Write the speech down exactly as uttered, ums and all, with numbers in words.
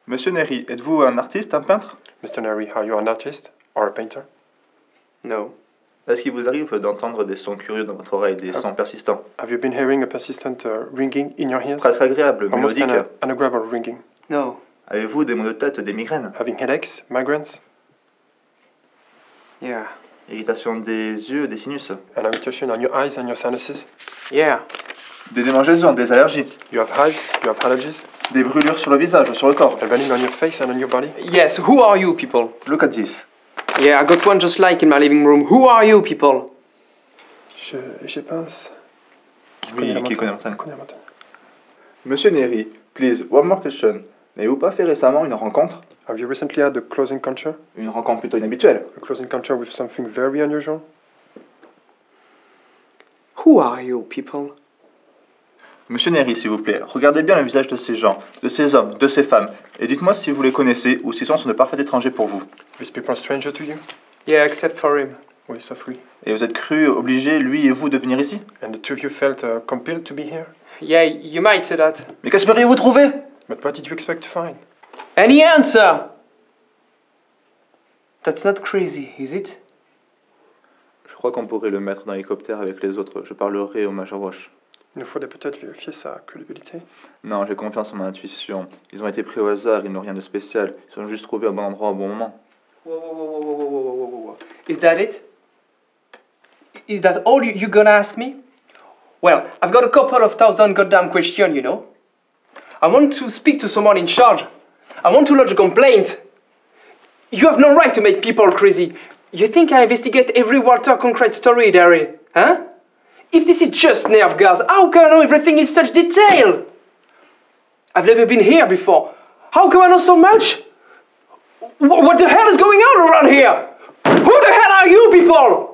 Monsieur Neri, êtes-vous un artiste, un peintre? Mister Neri, are you an artist or a painter? No. Est-ce qu'il vous arrive d'entendre des sons curieux dans votre oreille, des sons persistants? Have you been hearing a persistent uh, ringing in your ears? Presque agréable, Almost mélodique. an, an agreeable ringing. No. Avez-vous des maux de tête, des migraines? Having headaches, migraines, Yeah. Irritation des yeux, des sinus? an irritation on your eyes and your sinuses? Yeah. Des démangeaisons, des allergies? You have hives, you have allergies, Des brûlures sur le visage ou sur le corps? and burning on your face and on your body? Yes, who are you people? Look at this. Yeah, I got one just like in my living room. Who are you people? Je, je pense... Qui Oui, connaît la qui montagne? connaît la montagne. Connaît la montagne. Monsieur Neri, please, one more question. N'avez-vous pas fait récemment une rencontre? Have you recently had a close encounter? Une rencontre plutôt inhabituelle? A close encounter with something very unusual? Who are you people? Monsieur Neri, s'il vous plaît, regardez bien le visage de ces gens, de ces hommes, de ces femmes, et dites-moi si vous les connaissez ou s'ils sont de parfaits étrangers pour vous. These people are strangers to you? Yeah, except for him. Oui, sauf lui. Et vous êtes cru obligé, lui et vous, de venir ici? And the two of you felt uh, compelled to be here? Yeah, you might say that. Mais qu'espériez-vous trouver? But what did you expect to find? Any answer? That's not crazy, is it? Je crois qu'on pourrait le mettre dans l'hélicoptère avec les autres. Je parlerai au Major Wash. Il nous faudrait peut-être vérifier sa culpabilité. Non, j'ai confiance en mon intuition. Ils ont été pris au hasard, ils n'ont rien de spécial. Ils ont juste trouvé un bon endroit au bon moment. Whoa, whoa, whoa, whoa, whoa, whoa, whoa, whoa, whoa. Is that it? Is that all you, you're gonna ask me? Well, I've got a couple of thousand goddamn questions, you know. I want to speak to someone in charge. I want to lodge a complaint. You have no right to make people crazy. You think I investigate every Walter Concrete story, Darry? Huh? If this is just nerve gas, how can I know everything in such detail? I've never been here before. How can I know so much? Wh- what the hell is going on around here? Who the hell are you people?